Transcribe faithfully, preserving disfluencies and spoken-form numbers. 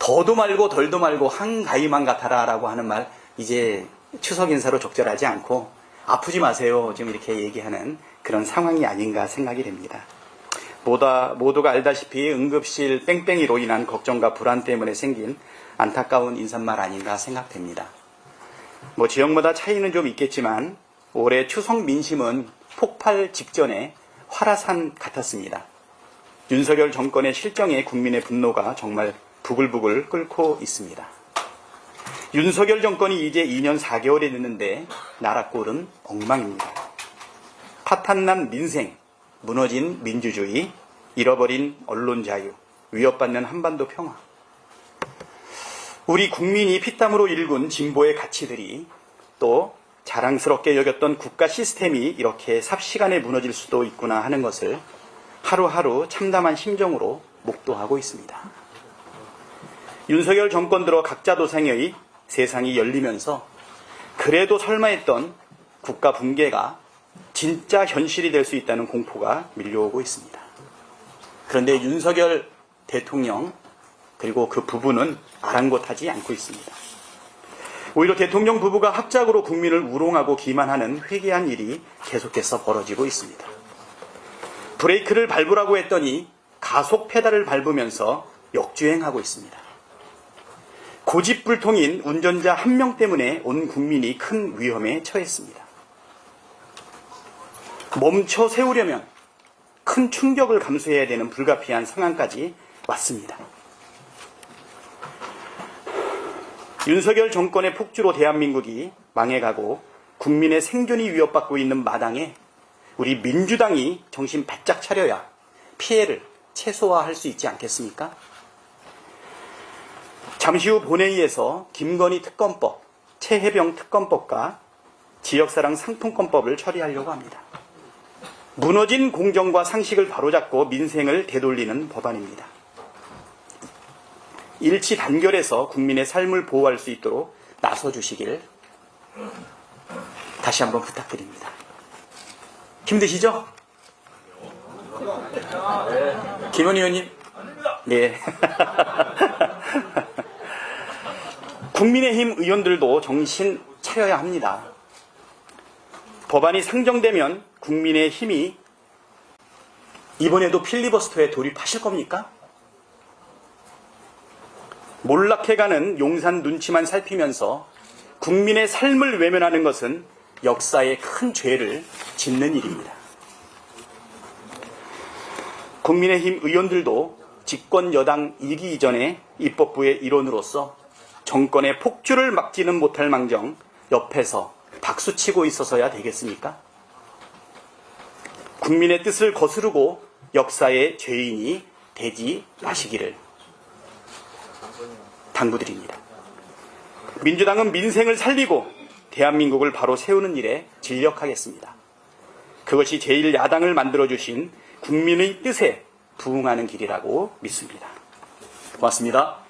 더도 말고 덜도 말고 한가위만 같아라 라고 하는 말 이제 추석 인사로 적절하지 않고 아프지 마세요 좀 이렇게 얘기하는 그런 상황이 아닌가 생각이 됩니다. 모두, 모두가 알다시피 응급실 뺑뺑이로 인한 걱정과 불안 때문에 생긴 안타까운 인사말 아닌가 생각됩니다. 뭐 지역마다 차이는 좀 있겠지만 올해 추석 민심은 폭발 직전에 화라산 같았습니다. 윤석열 정권의 실정에 국민의 분노가 정말 부글부글 끓고 있습니다. 윤석열 정권이 이제 이 년 사 개월이 됐는데 나라 꼴은 엉망입니다. 파탄난 민생, 무너진 민주주의, 잃어버린 언론 자유, 위협받는 한반도 평화. 우리 국민이 피땀으로 일군 진보의 가치들이 또 자랑스럽게 여겼던 국가 시스템이 이렇게 삽시간에 무너질 수도 있구나 하는 것을 하루하루 참담한 심정으로 목도하고 있습니다. 윤석열 정권 들어 각자 도생의 세상이 열리면서 그래도 설마 했던 국가 붕괴가 진짜 현실이 될 수 있다는 공포가 밀려오고 있습니다. 그런데 윤석열 대통령 그리고 그 부부는 아랑곳하지 않고 있습니다. 오히려 대통령 부부가 합작으로 국민을 우롱하고 기만하는 회개한 일이 계속해서 벌어지고 있습니다. 브레이크를 밟으라고 했더니 가속 페달을 밟으면서 역주행하고 있습니다. 고집불통인 운전자 한 명 때문에 온 국민이 큰 위험에 처했습니다. 멈춰 세우려면 큰 충격을 감수해야 되는 불가피한 상황까지 왔습니다. 윤석열 정권의 폭주로 대한민국이 망해가고 국민의 생존이 위협받고 있는 마당에 우리 민주당이 정신 바짝 차려야 피해를 최소화할 수 있지 않겠습니까? 잠시 후 본회의에서 김건희 특검법, 최혜병 특검법과 지역사랑 상품권법을 처리하려고 합니다. 무너진 공정과 상식을 바로잡고 민생을 되돌리는 법안입니다. 일치 단결해서 국민의 삶을 보호할 수 있도록 나서주시길 다시 한번 부탁드립니다. 힘드시죠? 김원 의원님? 네. 국민의힘 의원들도 정신 차려야 합니다. 법안이 상정되면 국민의힘이 이번에도 필리버스터에 돌입하실 겁니까? 몰락해가는 용산 눈치만 살피면서 국민의 삶을 외면하는 것은 역사의 큰 죄를 짓는 일입니다. 국민의힘 의원들도 집권 여당 이기 이전에 입법부의 일원으로서 정권의 폭주를 막지는 못할 망정 옆에서 박수치고 있어서야 되겠습니까? 국민의 뜻을 거스르고 역사의 죄인이 되지 마시기를 당부드립니다. 민주당은 민생을 살리고 대한민국을 바로 세우는 일에 진력하겠습니다. 그것이 제일 야당을 만들어주신 국민의 뜻에 부응하는 길이라고 믿습니다. 고맙습니다.